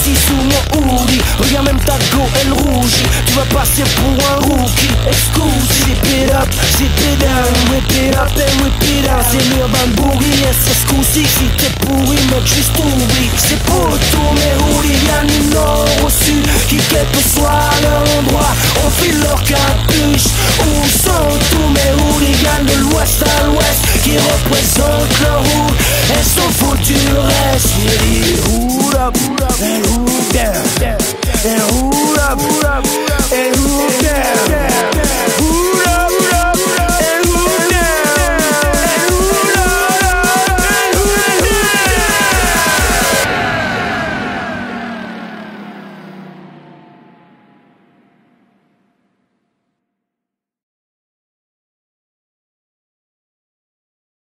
ici sous mon hoodie. Regarde même ta go, elle rougit. Tu vas passer pour un rookie. Excuse, zip it up, zip it down, whip it up and whip it down. C'est l'urban bourri, et c'est ce coup-ci. Si t'es pourri, mec, juste oublie. C'est pour tous mes hooligans du nord au sud, qui quel que soit leur endroit, on file leur capuche. Où sont tous mes hooligans de l'ouest à l'ouest, qui représentent leur hood et s'en foutent du reste. Yeah, hood up and hood down and hood